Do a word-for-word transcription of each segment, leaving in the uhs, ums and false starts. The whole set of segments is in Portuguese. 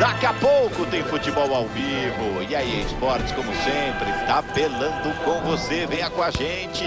Daqui a pouco tem futebol ao vivo. E aí, Esportes, como sempre, tabelando com você. Venha com a gente.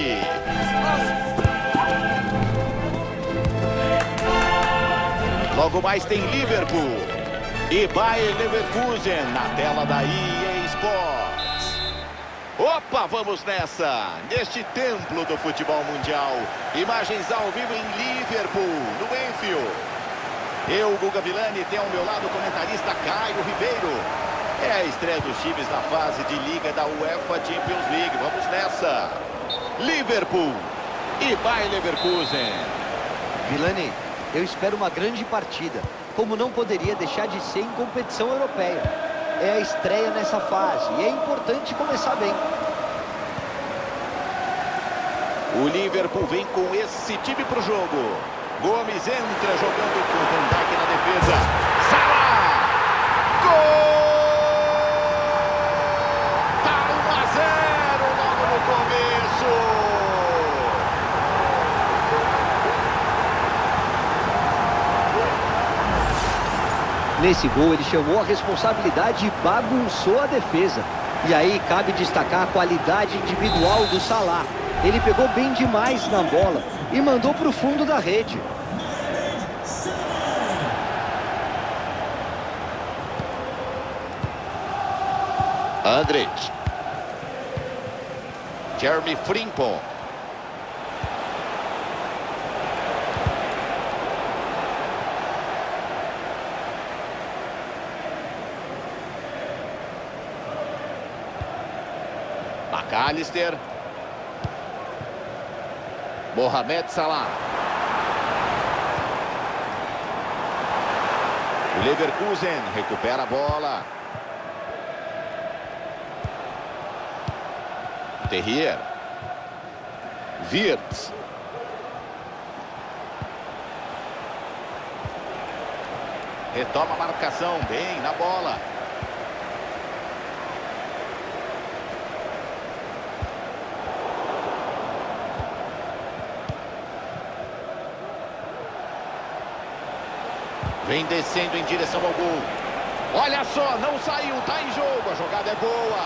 Logo mais tem Liverpool e Bayer Leverkusen na tela da E A Sports. Opa, vamos nessa. Neste templo do futebol mundial. Imagens ao vivo em Liverpool, no Anfield. Eu, Guga Villani, tenho ao meu lado o comentarista Caio Ribeiro. É a estreia dos times na fase de Liga da UEFA Champions League. Vamos nessa. Liverpool e Bayer Leverkusen. Villani, eu espero uma grande partida, como não poderia deixar de ser em competição europeia. É a estreia nessa fase e é importante começar bem. O Liverpool vem com esse time para o jogo. Gomes entra jogando com Van Dijk na defesa. Salah! Gol! Tá um a zero logo no começo. Nesse gol ele chamou a responsabilidade e bagunçou a defesa. E aí cabe destacar a qualidade individual do Salah. Ele pegou bem demais na bola e mandou para o fundo da rede. Andrich. Jeremy Frimpong. McAllister. Mohamed Salah. O Leverkusen recupera a bola. Terrier. Wirtz. Retoma a marcação, bem na bola. Vem descendo em direção ao gol. Olha só, não saiu, tá em jogo. A jogada é boa.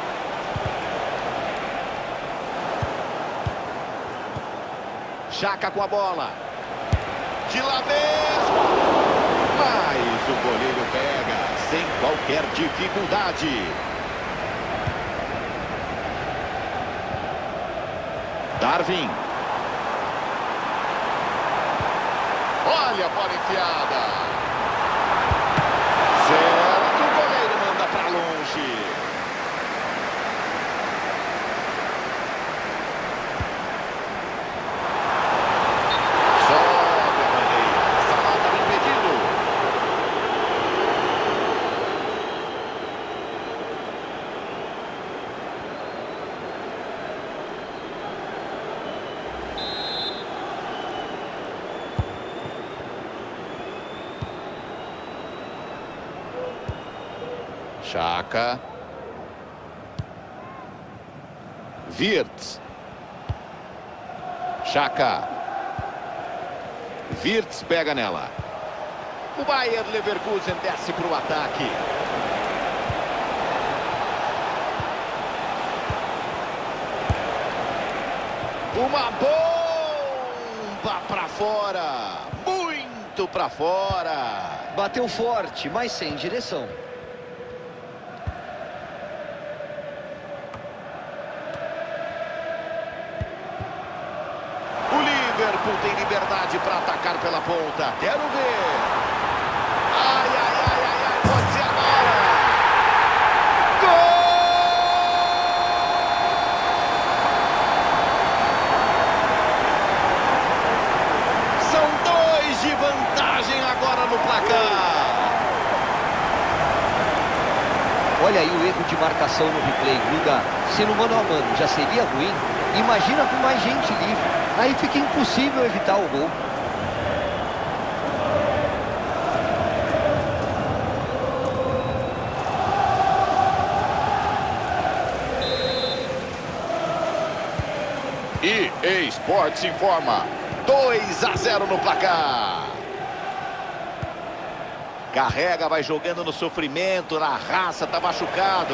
Xhaka com a bola. De lá mesmo. Mas o goleiro pega sem qualquer dificuldade. Darwin. Olha a bola enfiada. Certo, o goleiro manda para longe. Sobe a bandeira. Salah estava impedido. Xhaka. Wirtz. Xhaka. Wirtz pega nela. O Bayer Leverkusen desce para o ataque. Uma bomba para fora. Muito para fora. Bateu forte, mas sem direção. Tem liberdade para atacar pela ponta. Quero ver. Ai, ai, ai, ai, ai. Pode ser agora. Gol! São dois de vantagem agora no placar. Olha aí o erro de marcação no replay, Guga. Se no mano a mano já seria ruim, imagina com mais gente livre. Aí fica impossível evitar o gol. E A Sports informa. dois a zero no placar. Carrega, vai jogando no sofrimento, na raça, tá machucado.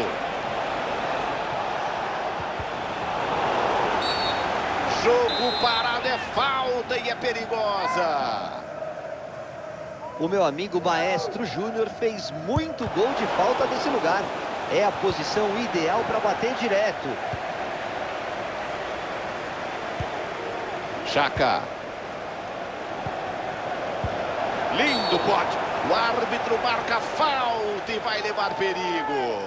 Jogo parado, é falta e é perigosa. O meu amigo Maestro Júnior fez muito gol de falta desse lugar. É a posição ideal para bater direto. Chaka. Lindo corte. O árbitro marca falta e vai levar perigo.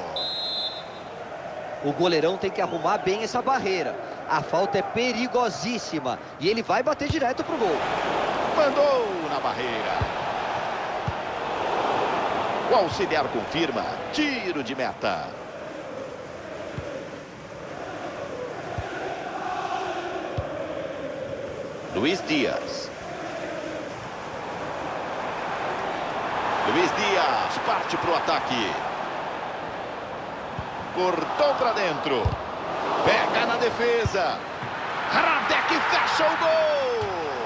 O goleirão tem que arrumar bem essa barreira. A falta é perigosíssima e ele vai bater direto pro gol. Mandou na barreira. O auxiliar confirma. Tiro de meta. Luiz Dias. Luiz Dias parte para o ataque. Cortou para dentro. Pega na defesa. Hradek fecha o gol.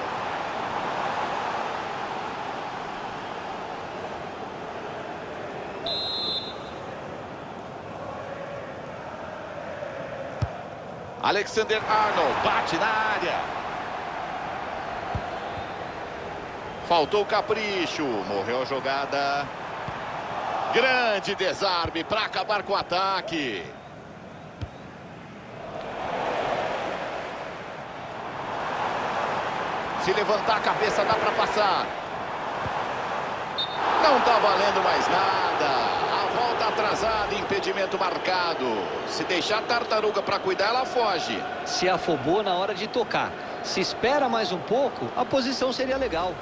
Alexander Arnold bate na área. Faltou capricho. Morreu a jogada. Grande desarme para acabar com o ataque. Se levantar a cabeça dá para passar. Não tá valendo mais nada. A volta atrasada, impedimento marcado. Se deixar a tartaruga para cuidar, ela foge. Se afobou na hora de tocar. Se espera mais um pouco, a posição seria legal.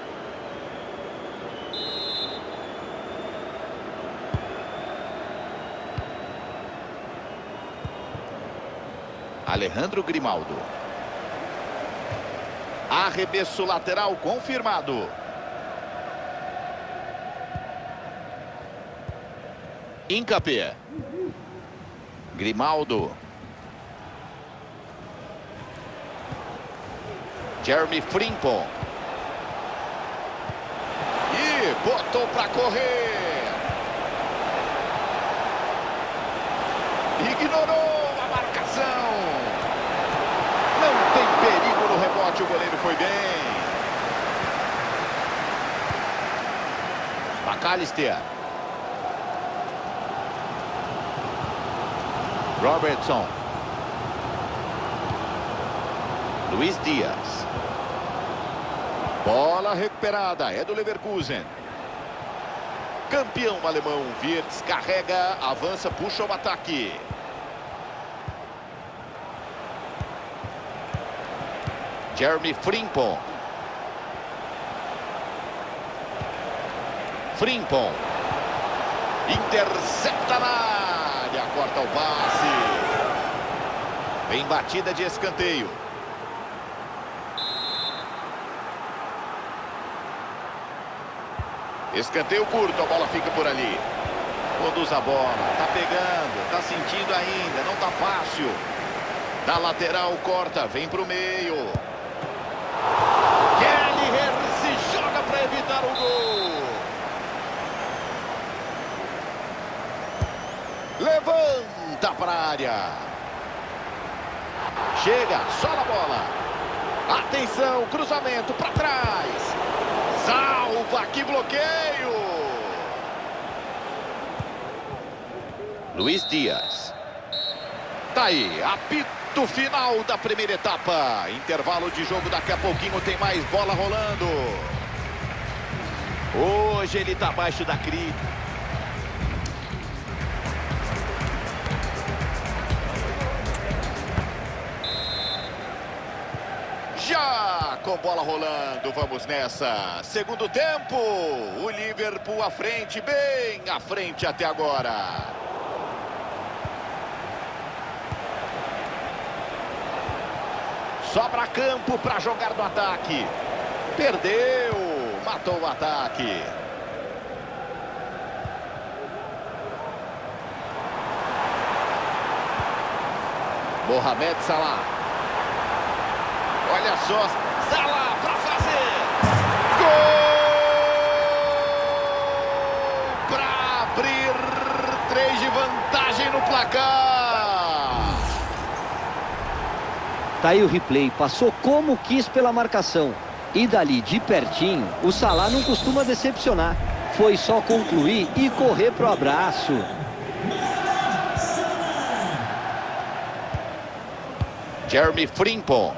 Alejandro Grimaldo. Arremesso lateral confirmado. Incapé. Grimaldo. Jeremy Frimpong. E botou para correr. Ignorou a marcação. Não tem perigo no rebote, o goleiro foi bem. McAllister. Robertson. Luiz Dias. Bola recuperada, é do Leverkusen. Campeão alemão, Wirtz carrega, avança, puxa o ataque. Jeremy Frimpong. Frimpong. Intercepta na área, corta o passe. Vem batida de escanteio. Escanteio curto, a bola fica por ali. Conduz a bola, tá pegando, tá sentindo ainda, não tá fácil. Da lateral, corta, vem pro meio. Kelleher se joga para evitar o gol. Levanta para a área. Chega, sola a bola. Atenção, cruzamento para trás. Salva, que bloqueio. Luiz Dias. Tá aí, apito final da primeira etapa. Intervalo de jogo, daqui a pouquinho tem mais bola rolando. Hoje ele tá abaixo da crítica. Já com bola rolando, vamos nessa. Segundo tempo, o Liverpool à frente, bem à frente até agora. Sobra campo para jogar no ataque. Perdeu, matou o ataque. Mohamed Salah. Olha só, Salah para fazer. Gol! abrir três de vantagem no placar. Tá aí o replay, passou como quis pela marcação. E dali, de pertinho, o Salah não costuma decepcionar. Foi só concluir e correr pro abraço. Jeremy Frimpong.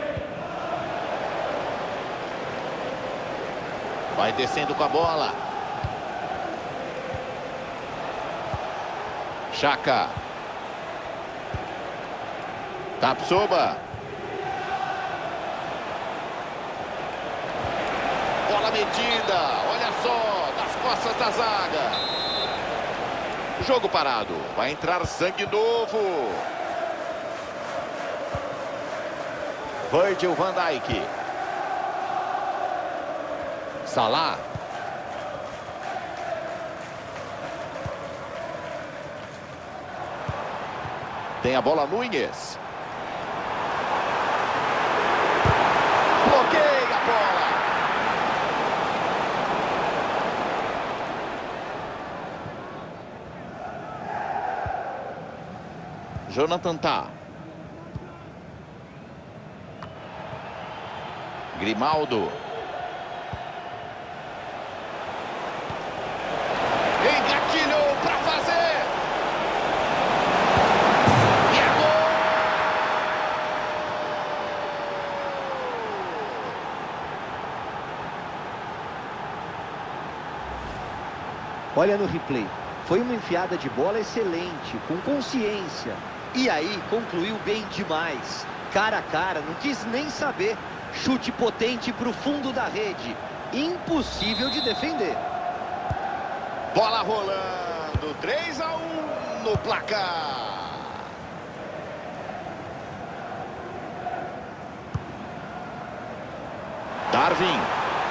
Vai descendo com a bola. Xhaka. Tapsoba. Bola medida. Olha só, nas costas da zaga. Jogo parado. Vai entrar sangue novo. Virgil van Dijk. Salah. Tem a bola Núñez. Bloqueia a bola. Jonathan Tah. Grimaldo. Engatilhou para fazer. E é gol! Olha no replay. Foi uma enfiada de bola excelente, com consciência. E aí, concluiu bem demais. Cara a cara, não quis nem saber. Chute potente para o fundo da rede. Impossível de defender. Bola rolando. três a um no placar. Darwin.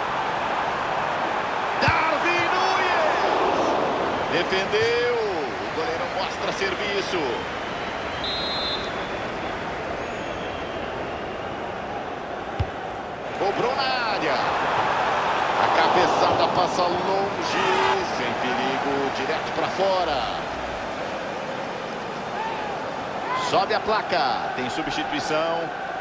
Darwin Núñez. Defendeu. O goleiro mostra serviço. Cobrou na área. A cabeçada passa longe, sem perigo, direto para fora. Sobe a placa, tem substituição.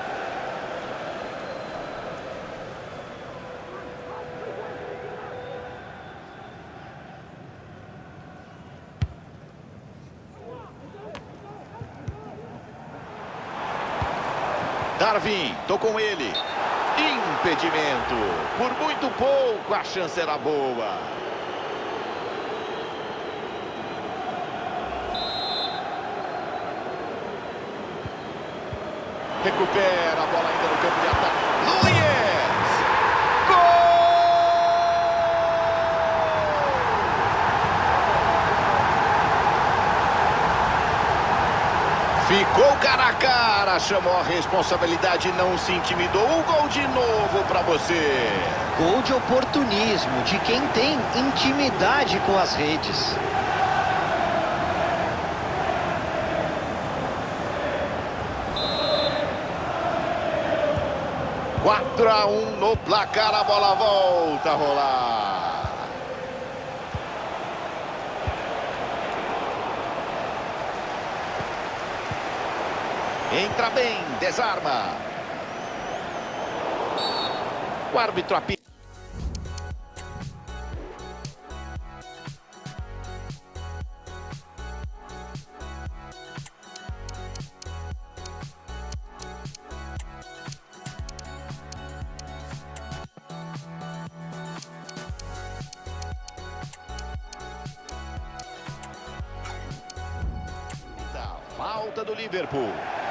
Darwin, tô com ele. Impedimento. Por muito pouco a chance era boa. Recupera a bola ainda no campo de ataque. Núñez! Gol! Ficou cara a cara, chamou a responsabilidade e não se intimidou. Um gol de novo para você. Gol de oportunismo, de quem tem intimidade com as redes. quatro a um no placar, a bola volta a rolar. Entra bem, desarma. O árbitro apita. Falta do Liverpool.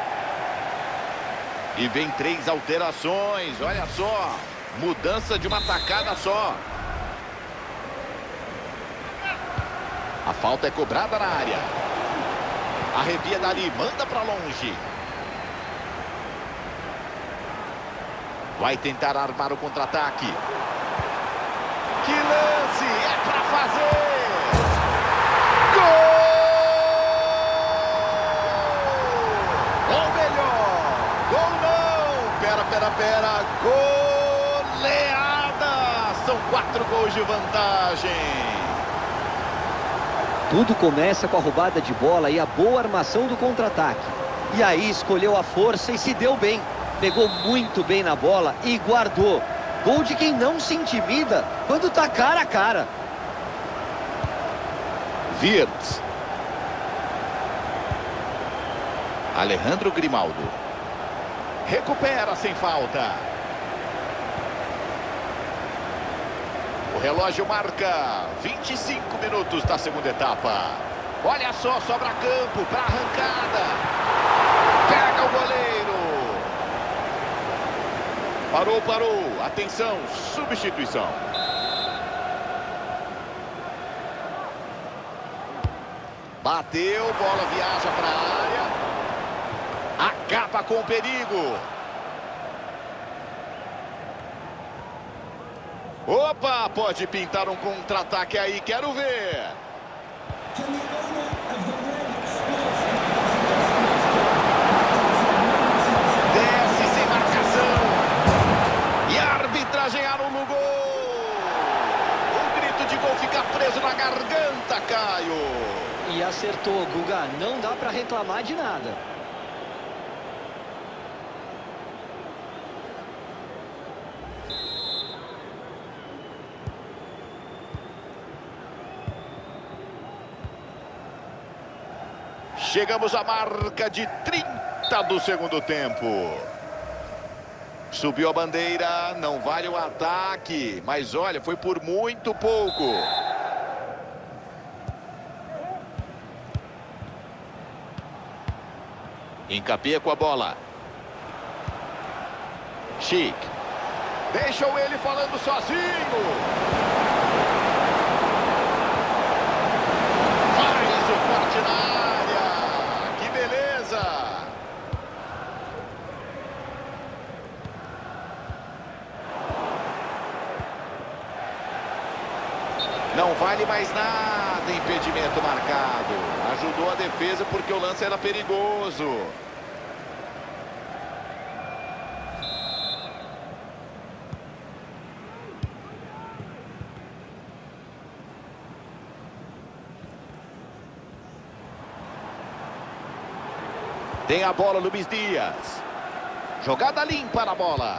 E vem três alterações, olha só. Mudança de uma tacada só. A falta é cobrada na área. Arrepia dali, manda para longe. Vai tentar armar o contra-ataque. Que lance, é para fazer. Gol! Pera, pera, goleada! São quatro gols de vantagem. Tudo começa com a roubada de bola e a boa armação do contra-ataque. E aí escolheu a força e se deu bem. Pegou muito bem na bola e guardou. Gol de quem não se intimida quando tá cara a cara. Wirtz. Alejandro Grimaldo. Recupera sem falta. O relógio marca vinte e cinco minutos da segunda etapa. Olha só, sobra campo para arrancada. Pega o goleiro. Parou, parou. Atenção, substituição. Bateu, bola viaja para a área. Acaba com o perigo. Opa, pode pintar um contra-ataque aí, quero ver. Desce sem marcação. E a arbitragem anula o gol. O grito de gol fica preso na garganta, Caio. E acertou, Guga. Não dá para reclamar de nada. Chegamos à marca de trinta do segundo tempo. Subiu a bandeira, não vale o ataque. Mas olha, foi por muito pouco. Encapia com a bola. Schick. Deixam ele falando sozinho. Faz o corte na área. Que beleza. Não vale mais nada, impedimento marcado. Ajudou a defesa porque o lance era perigoso. Tem a bola Luis Dias. Jogada limpa na bola.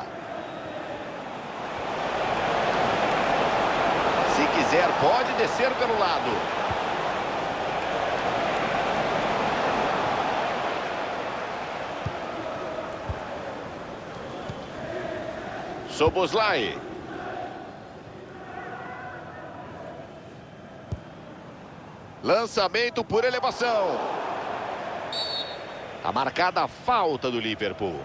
Se quiser, pode descer pelo lado. Szoboszlai. Lançamento por elevação. Tá marcada a falta do Liverpool.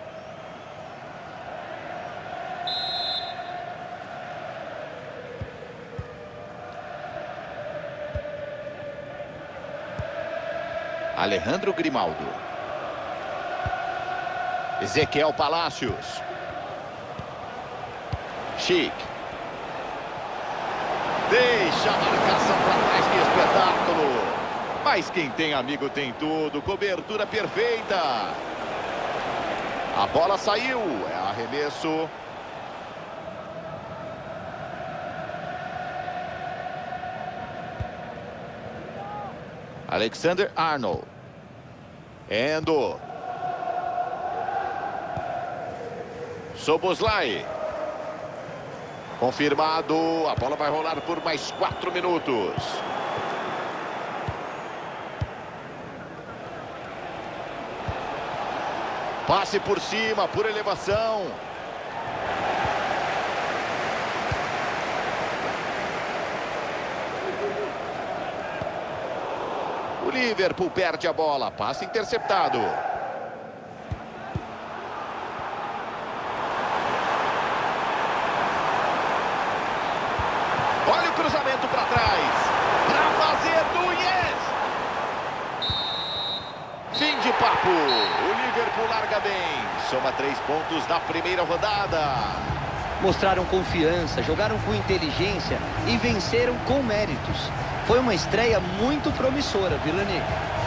Alejandro Grimaldo. Ezequiel Palacios. Schick. Deixa a marcação para trás, que espetáculo. Mas quem tem amigo tem tudo. Cobertura perfeita. A bola saiu. É arremesso. Alexander Arnold. Endo. Szoboszlai. Confirmado. A bola vai rolar por mais quatro minutos. Passe por cima, por elevação. O Liverpool perde a bola. Passe interceptado. Olha o cruzamento para trás. Para fazer Núñez. Fim de papo. O Liverpool larga bem. Soma três pontos na primeira rodada. Mostraram confiança, jogaram com inteligência e venceram com méritos. Foi uma estreia muito promissora, Vilani.